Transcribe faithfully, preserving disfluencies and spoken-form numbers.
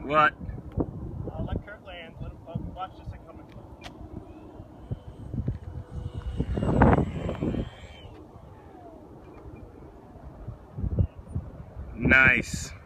What? Uh, let Kurt land. Let him, uh, watch this thing coming. Nice.